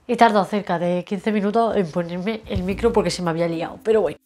He tardado cerca de 15 minutos en ponerme el micro porque se me había liado, pero bueno.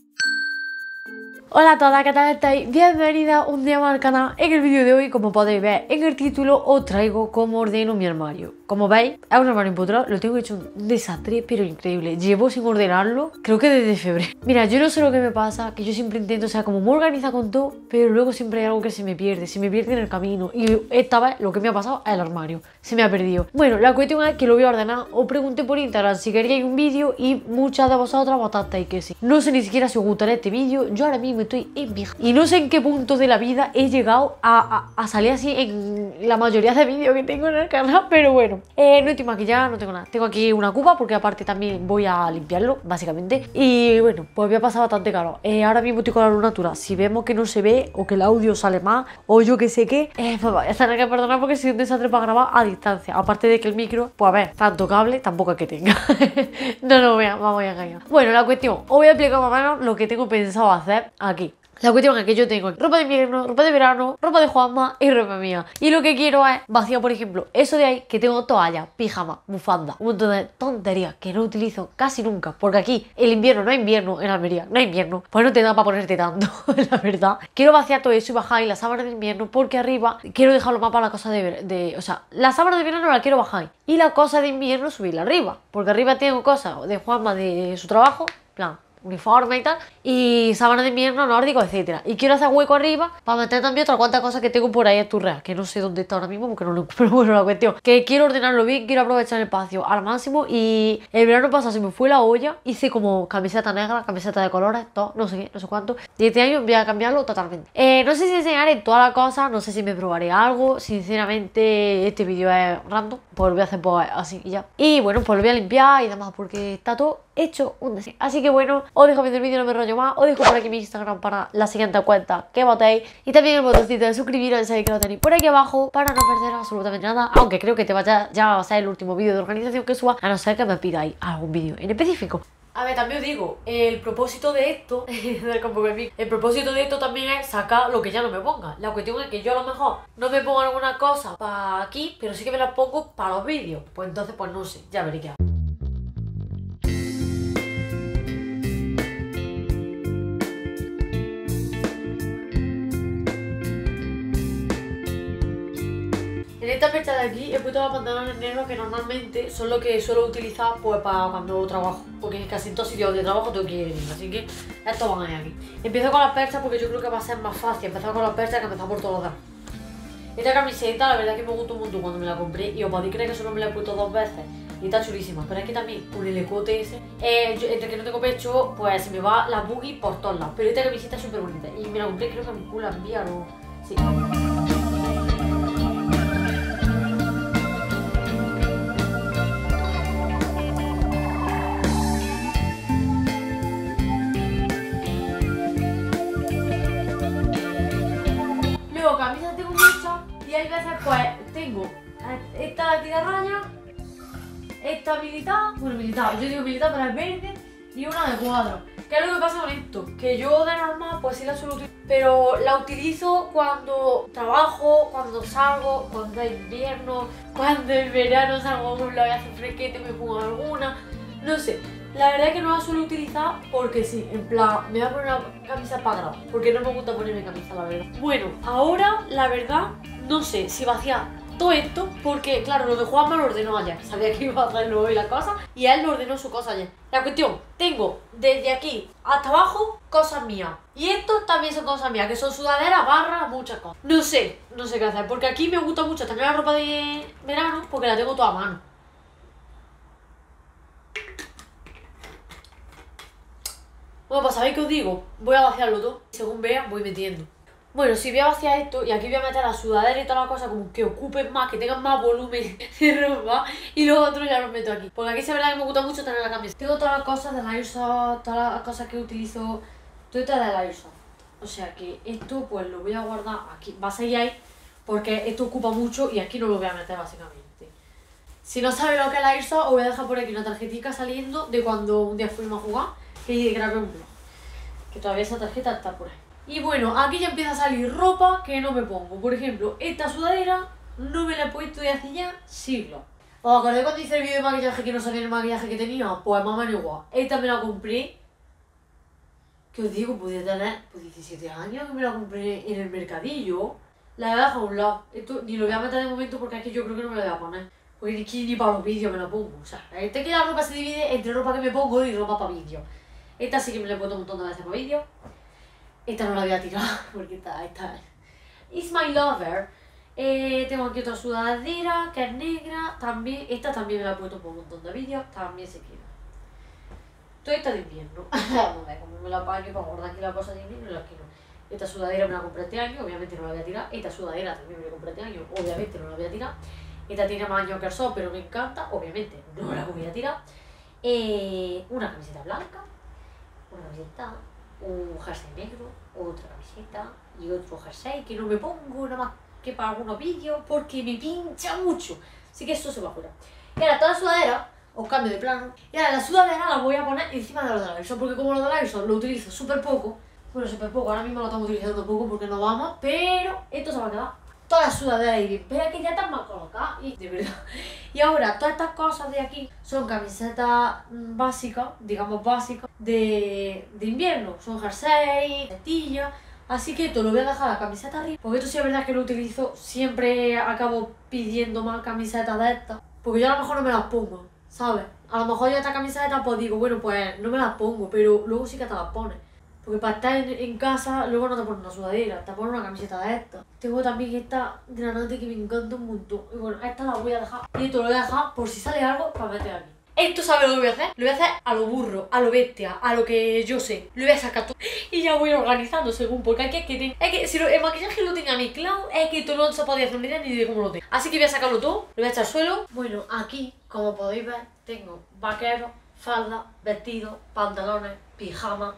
Hola a todas, ¿qué tal estáis? Bienvenidas un día más al canal. En el vídeo de hoy, como podéis ver en el título, os traigo cómo ordeno mi armario. Como veis, es un armario empotrado, lo tengo hecho un desastre, pero increíble. Llevo sin ordenarlo, creo que desde febrero. Mira, yo no sé lo que me pasa, que yo siempre intento ser como muy organizada con todo, pero luego siempre hay algo que se me pierde en el camino. Y esta vez lo que me ha pasado es el armario, se me ha perdido. Bueno, la cuestión es que lo voy a ordenar. Os pregunté por Instagram si queríais un vídeo y muchas de vosotras votasteis que sí. No sé ni siquiera si os gustará este vídeo, yo ahora mismo estoy en vieja. Y no sé en qué punto de la vida he llegado a salir así en la mayoría de vídeos que tengo en el canal, pero bueno. No estoy maquillada, no tengo nada. Tengo aquí una cuba porque aparte también voy a limpiarlo, básicamente. Y bueno, pues me ha pasado bastante calor. Ahora mismo estoy con la luz natural. Si vemos que no se ve o que el audio sale más o yo que sé qué, pues voy a tener que perdonar porque soy un desastre para grabar a distancia. Aparte de que el micro, pues a ver, tanto cable tampoco es que tenga. No, vamos a engañar. Bueno, la cuestión, os voy a explicar más o menos lo que tengo pensado hacer aquí. La cuestión es que yo tengo ropa de invierno, ropa de verano, ropa de Juanma y ropa mía. Y lo que quiero es vaciar, por ejemplo, eso de ahí, que tengo toallas, pijama, bufanda, un montón de tonterías que no utilizo casi nunca. Porque aquí el invierno, no hay invierno en Almería, no hay invierno. Pues no te da para ponerte tanto, la verdad. Quiero vaciar todo eso y bajar ahí la sábana de invierno porque arriba quiero dejarlo más para la cosa o sea, la sábana de verano la quiero bajar y la cosa de invierno subirla arriba. Porque arriba tengo cosas de Juanma de su trabajo, plan uniforme y tal, y sábana de invierno nórdico, etcétera. Y quiero hacer hueco arriba para meter también otras cuantas cosas que tengo por ahí esturreadas, que no sé dónde está ahora mismo porque no lo encuentro. Pero bueno, la cuestión, que quiero ordenarlo bien, quiero aprovechar el espacio al máximo. Y el verano pasado se me fue la olla, hice como camiseta negra, camiseta de colores, todo, no sé qué, no sé cuánto. Y este año voy a cambiarlo totalmente. No sé si enseñaré toda la cosa, no sé si me probaré algo. Sinceramente, este vídeo es random, pues lo voy a hacer pues así y ya. Y bueno, pues lo voy a limpiar y demás porque está todo hecho un desastre. Así que bueno, os dejo viendo el vídeo, no me rollo más. Os dejo por aquí mi Instagram para la siguiente cuenta que votéis. Y también el botoncito de suscribiros, sabéis que lo tenéis por aquí abajo para no perder absolutamente nada. Aunque creo que ya va a ser el último vídeo de organización que suba, a no ser que me pidáis algún vídeo en específico. A ver, también os digo, el propósito de esto, el propósito de esto también es sacar lo que ya no me ponga. La cuestión es que yo a lo mejor no me pongo alguna cosa para aquí, pero sí que me la pongo para los vídeos. Pues entonces, pues no sé, ya veré qué hago. En esta fecha de aquí he puesto los pantalones negros que normalmente son los que suelo utilizar pues para cuando trabajo, porque casi en todos sitios donde trabajo tengo que ir, así que estos van a ir aquí. Empiezo con las perchas porque yo creo que va a ser más fácil empezar con las perchas que empezar por todos los demás. Esta camiseta la verdad que me gustó un montón cuando me la compré y os podéis creer que solo me la he puesto 2 veces y está chulísima, pero es que también con el escote ese, entre que no tengo pecho, pues se me va la boogie por todos lados, pero esta camiseta es súper bonita y me la compré, creo que en Pull&Bear o... sí. Camisas tengo muchas y hay veces pues tengo esta de aquí de raya, esta militar, bueno militar, yo digo militar pero es verde y una de cuadro. ¿Qué es lo que pasa con esto? Que yo de normal pues sí la suelo utilizar, pero la utilizo cuando trabajo, cuando salgo, cuando es invierno, cuando en verano salgo a un lado y hace fresquete me pongo alguna, no sé. La verdad es que no la suelo utilizar porque sí, en plan, me voy a poner una camisa para grabar, porque no me gusta ponerme camisa, la verdad. Bueno, ahora, la verdad, no sé si vaciar todo esto, porque claro, lo de Juanma lo ordenó ayer, sabía que iba a hacerlo hoy la cosa, y él lo ordenó su cosa ayer. La cuestión, tengo desde aquí hasta abajo cosas mías, y esto también son cosas mías, que son sudaderas, barras, muchas cosas. No sé qué hacer, porque aquí me gusta mucho también la ropa de verano, porque la tengo toda a mano. Bueno, pues sabéis que os digo, voy a vaciarlo todo, según vea voy metiendo. Bueno, si voy a vaciar esto y aquí voy a meter la sudadera y todas las cosas como que ocupen más, que tengan más volumen de ropa y los otros ya los meto aquí. Porque aquí sí es verdad que me gusta mucho tener la camiseta. Tengo todas las cosas de la Airsoft, todas las cosas que utilizo, todo esto es de la Airsoft. O sea que esto pues lo voy a guardar aquí, va a seguir ahí porque esto ocupa mucho y aquí no lo voy a meter básicamente. Si no sabéis lo que es la Airsoft os voy a dejar por aquí una tarjetita saliendo de cuando un día fuimos a jugar. Que grabé un blog, que todavía esa tarjeta está por ahí. Y bueno, aquí ya empieza a salir ropa que no me pongo. Por ejemplo, esta sudadera no me la he puesto de hace ya siglos. ¿Os acordáis cuando hice el vídeo de maquillaje que no sabía el maquillaje que tenía? Pues más o menos igual. Esta me la compré, que os digo, podía tener pues, 17 años que me la compré en el mercadillo. La he dejado a un lado. Esto ni lo voy a meter de momento porque es que yo creo que no me la voy a poner. Porque ni para los vídeos me la pongo. O sea, este que la ropa se divide entre ropa que me pongo y ropa para vídeos. Esta sí que me la he puesto un montón de veces para vídeos. Esta no la voy a tirar porque esta is my lover. Tengo aquí otra sudadera que es negra. También, esta también me la he puesto por un montón de vídeos. También se queda. Toda esta de invierno. Vamos a ver cómo me la apaño para guardar aquí la cosa de invierno y la que no. Esta sudadera me la compré este año, obviamente no la voy a tirar. Esta sudadera también me la compré este año, obviamente no la voy a tirar. Esta tiene más años que el sol, pero me encanta, obviamente no la voy a tirar. Una camiseta blanca, una camiseta, un jersey negro, otra camiseta y otro jersey que no me pongo nada más que para algunos vídeos porque me pincha mucho. Así que eso se va fuera. Y ahora toda la sudadera, os cambio de plano. Y ahora la sudadera la voy a poner encima de los de la Verso, porque como los de la Verso lo utilizo súper poco. Bueno, súper poco, ahora mismo lo estamos utilizando poco porque no vamos, pero esto se va a quedar. Toda la sudadera ahí bien, pero que ya están mal colocadas y de verdad. Y ahora, todas estas cosas de aquí son camisetas básicas, digamos básicas, de invierno. Son jersey, setillas, así que esto lo voy a dejar la camiseta arriba, porque esto sí es verdad que lo utilizo, siempre acabo pidiendo más camisetas de estas, porque yo a lo mejor no me las pongo, ¿sabes? A lo mejor yo esta camiseta pues digo, bueno, pues no me las pongo, pero luego sí que te las pones. Porque para estar en casa, luego no te pones una sudadera, te pones una camiseta de esta. Tengo también esta granate que me encanta un montón. Y bueno, esta la voy a dejar. Y esto lo voy a dejar por si sale algo para meter aquí. Esto, ¿sabes lo que voy a hacer? Lo voy a hacer a lo burro, a lo bestia, a lo que yo sé. Lo voy a sacar todo. Y ya voy organizando según, porque hay que si el maquillaje lo tenga mezclado, es que todo no se podía hacer ni idea ni de cómo lo tengo. Así que voy a sacarlo todo, lo voy a echar al suelo. Bueno, aquí, como podéis ver, tengo vaqueros, falda, vestidos, pantalones, pijamas,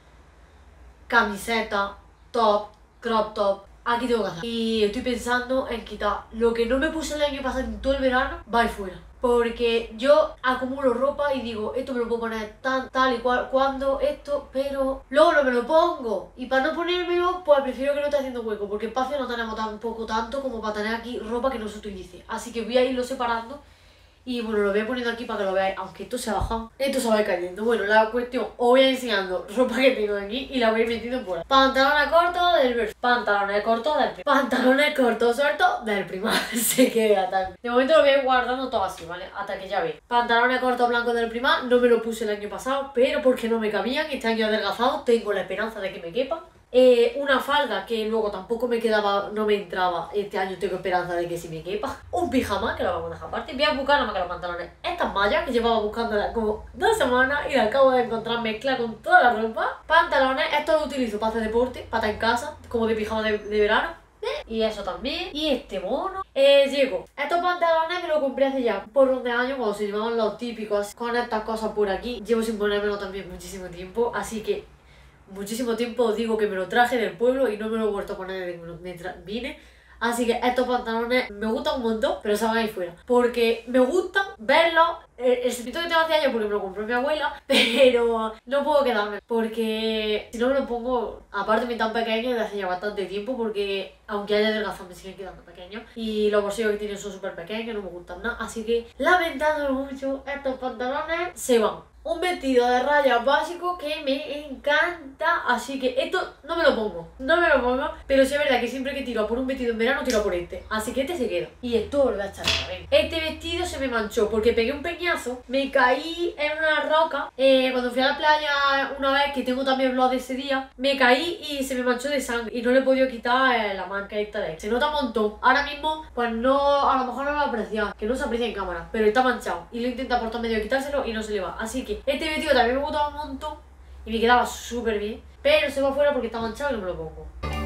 camiseta, top, crop top. Aquí tengo que hacer. Y estoy pensando en quitar lo que no me puse el año pasado en todo el verano, va ahí fuera. Porque yo acumulo ropa y digo, esto me lo puedo poner tal y cual, cuando, esto, pero luego no me lo pongo. Y para no ponérmelo, pues prefiero que no esté haciendo hueco, porque espacio no tenemos tampoco tanto como para tener aquí ropa que no se utilice. Así que voy a irlo separando. Y bueno, lo voy poniendo aquí para que lo veáis, aunque esto se ha bajado. Esto se va a ir cayendo. Bueno, la cuestión, os voy a ir enseñando ropa que tengo aquí y la voy a ir metiendo por ahí. Pantalones cortos del Verso, pantalones cortos del Primark, pantalones cortos sueltos del Primark. Se queda tal. De momento lo voy a ir guardando todo así, ¿vale? Hasta que ya veis. Pantalones cortos blancos del Primark, no me lo puse el año pasado, pero porque no me cabían. Este año adelgazado, tengo la esperanza de que me quepan. Una falda que luego tampoco me quedaba, no me entraba. Este año tengo esperanza de que sí me quepa. Un pijama que lo vamos a dejar aparte. Voy a buscar nada más que los pantalones. Estas mallas que llevaba buscándolas como 2 semanas y las acabo de encontrar mezcla con toda la ropa. Pantalones, estos los utilizo para hacer deporte, para estar en casa, como de pijama de verano. Y eso también. Y este mono. Llego. Estos pantalones me los compré hace ya por 11 años cuando se llevaban los típicos con estas cosas por aquí. Llevo sin ponérmelo también muchísimo tiempo, así que muchísimo tiempo os digo que me lo traje del pueblo y no me lo he vuelto a poner desde que vine. Así que estos pantalones me gustan un montón, pero se van ahí fuera. Porque me gustan verlos. El sentimiento que tengo hace años porque me lo compró mi abuela, pero no puedo quedarme. Porque si no me lo pongo, aparte me tan pequeños desde hace ya bastante tiempo, porque aunque haya adelgazado me siguen quedando pequeños. Y los bolsillos que tienen son súper pequeños, no me gustan nada. Así que, lamentándolo mucho, estos pantalones se van. Un vestido de rayas básico que me encanta, así que esto no me lo pongo, pero sí es verdad que siempre que tiro a por un vestido en verano tiro a por este, así que este se queda. Y esto lo voy a echar a ver. Este vestido se me manchó porque pegué un peñazo, me caí en una roca, cuando fui a la playa una vez, que tengo también vlog de ese día, me caí y se me manchó de sangre y no le he podido quitar la marca esta de. Se nota un montón, ahora mismo pues no, a lo mejor no lo aprecia, que no se aprecia en cámara, pero está manchado y lo intenta por todo medio de quitárselo y no se le va, así que este vestido también me gustaba un montón y me quedaba súper bien, pero se va fuera porque está manchado y no me lo pongo.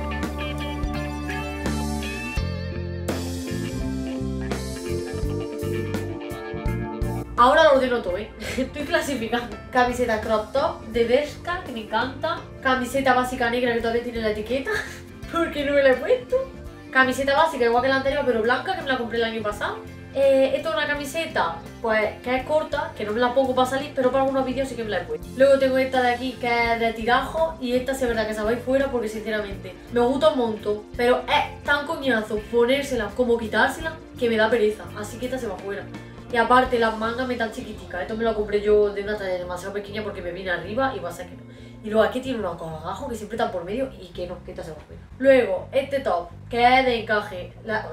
Ahora lo ordeno todo, estoy clasificando. Camiseta crop top de Bershka, que me encanta. Camiseta básica negra que todavía tiene la etiqueta, porque no me la he puesto. Camiseta básica igual que la anterior, pero blanca, que me la compré el año pasado. Esto es una camiseta, pues, que es corta, que no me la pongo para salir, pero para algunos vídeos sí que me la he puesto. Luego tengo esta de aquí, que es de tirajo, y esta sí es verdad que se va a ir fuera porque, sinceramente, me gusta un montón, pero es tan coñazo ponérsela como quitársela que me da pereza, así que esta se va fuera. Y aparte las mangas me están chiquiticas. Esto me lo compré yo de una talla demasiado pequeña porque me vine arriba y va a ser que no. Y luego aquí tiene unos colgajos que siempre están por medio y que no, que esta se va a ver. Luego, este top, que es de encaje,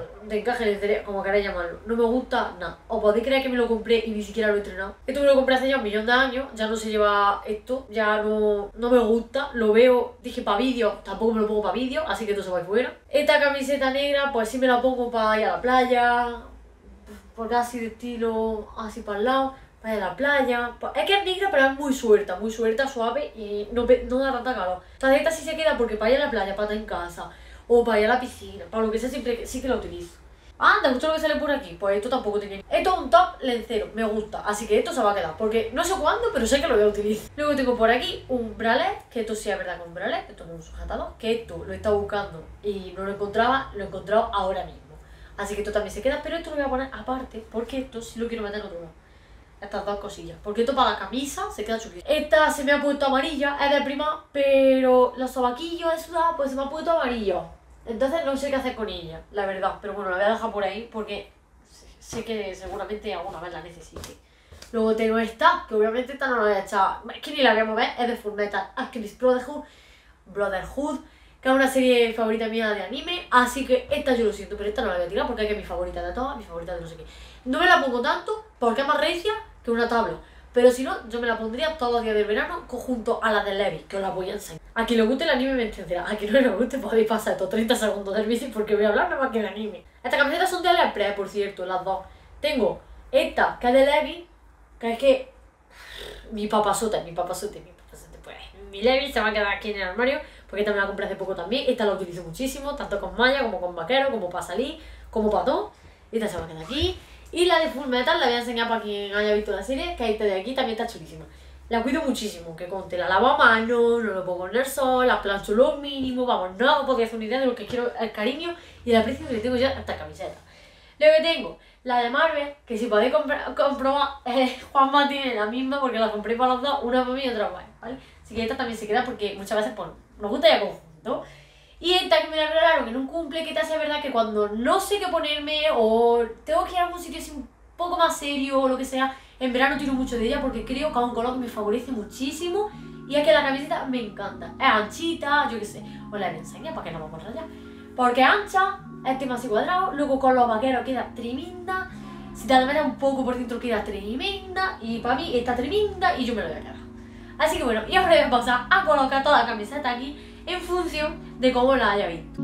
como queráis llamarlo, no me gusta nada. Os podéis creer que me lo compré y ni siquiera lo he entrenado. Esto me lo compré hace ya 1.000.000 de años, ya no se lleva esto, ya no me gusta. Lo veo, dije para vídeos, tampoco me lo pongo para vídeos, así que esto se va a ir fuera. Esta camiseta negra, pues sí me la pongo para ir a la playa, porque así de estilo, así para el lado. Para ir a la playa, es que es negra pero es muy suelta, suave y no da tanta calor. Esta esta sí se queda porque para ir a la playa, para estar en casa o para ir a la piscina, para lo que sea siempre sí que la utilizo. Ah, ¿te gusta lo que sale por aquí? Pues esto tampoco tiene. Esto es un top lencero, me gusta, así que esto se va a quedar porque no sé cuándo, pero sé que lo voy a utilizar. Luego tengo por aquí un bralet, que esto sí es verdad que es un bralet, esto no es un sujetador, que esto lo he estado buscando y no lo encontraba, lo he encontrado ahora mismo. Así que esto también se queda, pero esto lo voy a poner aparte porque esto sí lo quiero meter en otro lado. Estas dos cosillas, porque esto para la camisa se queda chulito. Esta se me ha puesto amarilla, es de prima, pero los sobaquillos de sudar pues se me ha puesto amarillo. Entonces no sé qué hacer con ella, la verdad. Pero bueno, la voy a dejar por ahí porque sé que seguramente alguna vez la necesite. Luego tengo esta, que obviamente esta no la voy a echar, es que ni la voy a mover, es de Fullmetal Alchemist Brotherhood, que es una serie favorita mía de anime, así que esta yo lo siento, pero esta no la voy a tirar porque es que es mi favorita de todas, mi favorita de no sé qué. No me la pongo tanto porque es más recia que una tabla, pero si no, yo me la pondría todos los días del verano junto a la de Levi, que os la voy a enseñar. A quien le guste el anime me entenderá, a quien no le guste podéis pasar estos 30 segundos del vídeo porque voy a hablar nada más que del anime. Estas camisetas son de AliExpress, por cierto, las dos. Tengo esta, que es de Levi, que es que mi papazote, pues mi Levi se va a quedar aquí en el armario, porque esta me la compré hace poco también, esta la utilizo muchísimo, tanto con malla como con vaquero, como para salir, como para todo. Esta se va a quedar aquí. Y la de Fullmetal la voy a enseñar para quien haya visto la serie, que esta de aquí también está chulísima. La cuido muchísimo, que conte la lavo a mano, no lo pongo en el sol, la plancho lo mínimo, vamos, no podéis hacer una idea de lo que quiero, el cariño y el aprecio que le tengo ya a esta camiseta. Luego tengo la de Marvel, que si podéis comprobar, Juanma tiene la misma porque la compré para los dos, una para mí y otra para él, ¿vale? Así que esta también se queda porque muchas veces pues, nos gusta ya conjunto. Y esta que me la regalaron en un cumple, que esta sí es verdad que cuando no sé qué ponerme o tengo que ir a algún sitio así un poco más serio o lo que sea, en verano tiro mucho de ella porque creo que es un color que me favorece muchísimo y es que la camiseta me encanta. Es anchita, yo qué sé, os la voy a enseñar para que no vamos a rayar. Porque es ancha, es tema así cuadrado, luego con los vaqueros queda tremenda, si te la un poco por dentro queda tremenda y para mí está tremenda y yo me lo voy a quedar. Así que bueno, y ahora voy a pasar a colocar toda la camiseta aquí en función de cómo la haya visto.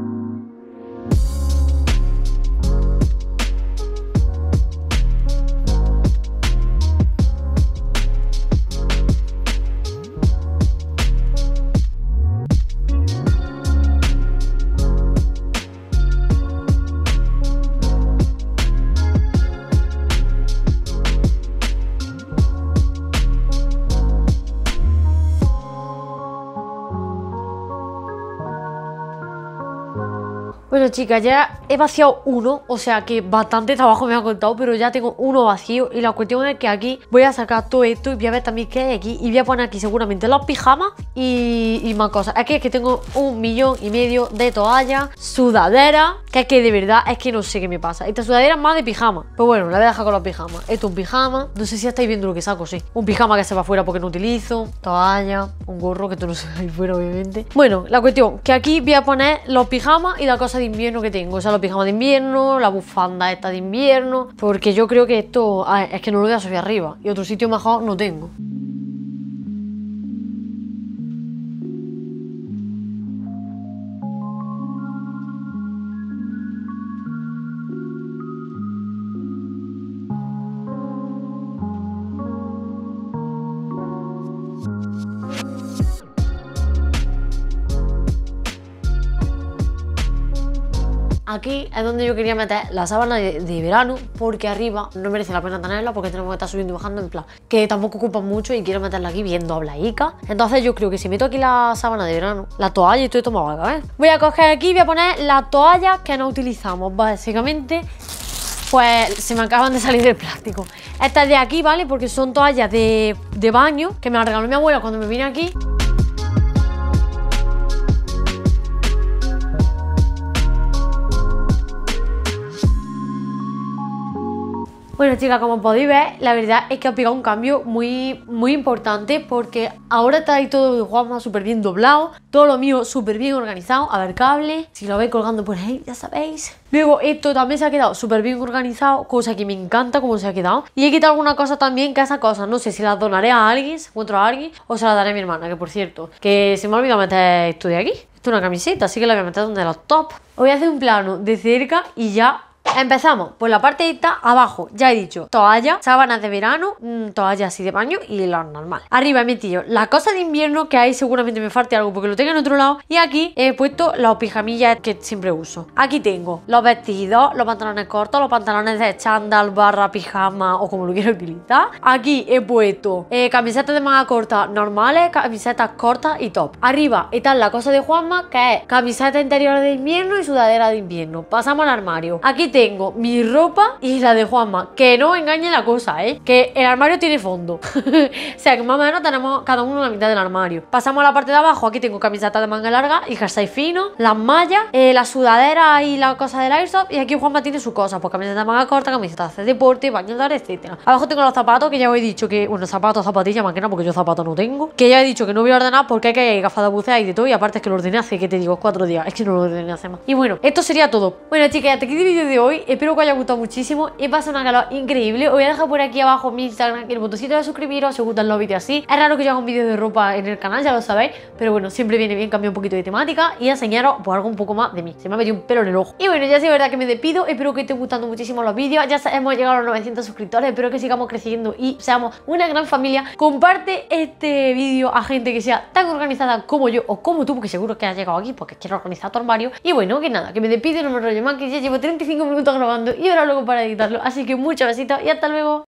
Bueno chicas, ya he vaciado uno, o sea que bastante trabajo me ha costado, pero ya tengo uno vacío y la cuestión es que aquí voy a sacar todo esto y voy a ver también qué hay aquí y voy a poner aquí seguramente los pijamas y más cosas. Aquí es que tengo 1,5 millones de toallas, sudaderas, que es que de verdad es que no sé qué me pasa. Esta sudadera es más de pijama, pero bueno, la voy a dejar con los pijamas. Esto es un pijama, no sé si estáis viendo lo que saco, sí. Un pijama que se va afuera porque no utilizo, toalla, un gorro que esto no se va a ir fuera obviamente. Bueno, la cuestión, que aquí voy a poner los pijamas y la cosa de invierno que tengo, o sea, los pijamas de invierno, la bufanda esta de invierno, porque yo creo que esto es que no lo voy a subir arriba y otro sitio mejor no tengo. Aquí es donde yo quería meter la sábana de verano, porque arriba no merece la pena tenerla porque tenemos que estar subiendo y bajando, en plan que tampoco ocupan mucho y quiero meterla aquí bien doblaica. Entonces yo creo que si meto aquí la sábana de verano, la toalla y todo esto me va a caber. Voy a coger aquí y voy a poner las toallas que no utilizamos, básicamente. Pues se me acaban de salir del plástico. Estas de aquí, ¿vale? Porque son toallas de baño que me las regaló mi abuela cuando me vine aquí. Bueno, chicas, como podéis ver, la verdad es que ha pegado un cambio muy importante, porque ahora está ahí todo de Juanma súper bien doblado, todo lo mío súper bien organizado. A ver, cable, si lo veis colgando por ahí, ya sabéis. Luego esto también se ha quedado súper bien organizado, cosa que me encanta cómo se ha quedado. Y he quitado alguna cosa también, que esa cosa no sé si las donaré a alguien, si encuentro a alguien, o se las daré a mi hermana, que por cierto, que se me ha olvidado meter esto de aquí. Esto es una camiseta, así que la voy a meter donde los top. Os voy a hacer un plano de cerca y ya empezamos por la parte esta. Abajo ya he dicho toalla, sábanas de verano, toalla así de baño y lo normal. Arriba he metido la cosa de invierno, que ahí seguramente me falte algo porque lo tengo en otro lado. Y aquí he puesto los pijamillas que siempre uso. Aquí tengo los vestidos, los pantalones cortos, los pantalones de chándal barra pijama o como lo quiero utilizar. Aquí he puesto camisetas de manga corta normales, camisetas cortas y top. Arriba está la cosa de Juanma, que es camiseta interior de invierno y sudadera de invierno. Pasamos al armario. Aquí tengo mi ropa y la de Juanma, que no engañe la cosa, que el armario tiene fondo. O sea que más o menos tenemos cada uno la mitad del armario. Pasamos a la parte de abajo. Aquí tengo camiseta de manga larga y jersey fino, las mallas, la sudadera y la cosa del airsoft. Y aquí Juanma tiene su cosa, pues camiseta de manga corta, camiseta de deporte, bañador, etcétera. Abajo tengo los zapatos, que ya os he dicho que, bueno, zapatos, zapatillas, más que nada, porque yo zapatos no tengo. Que ya he dicho que no voy a ordenar porque hay que gafas de buceo y de todo. Y aparte es que lo ordené hace, que te digo, 4 días. Es que no lo ordené hace más. Y bueno, esto sería todo. Bueno, chicas, hasta aquí el vídeo de hoy. Espero que os haya gustado muchísimo. He pasado una calor increíble. Os voy a dejar por aquí abajo mi Instagram y el botoncito de suscribiros si os gustan los vídeos así. Es raro que yo haga un vídeo de ropa en el canal, ya lo sabéis, pero bueno, siempre viene bien cambiar un poquito de temática y enseñaros pues algo un poco más de mí. Se me ha metido un pelo en el ojo. Y bueno, ya sí es verdad que me despido. Espero que estén gustando muchísimo los vídeos. Ya hemos llegado a los 900 suscriptores. Espero que sigamos creciendo y seamos una gran familia. Comparte este vídeo a gente que sea tan organizada como yo o como tú, porque seguro que has llegado aquí porque quieres organizar tu armario. Y bueno, que nada, que me despido, no me rollo más, que ya llevo 35 minutos grabando y ahora luego para editarlo. Así que muchos besitos y hasta luego.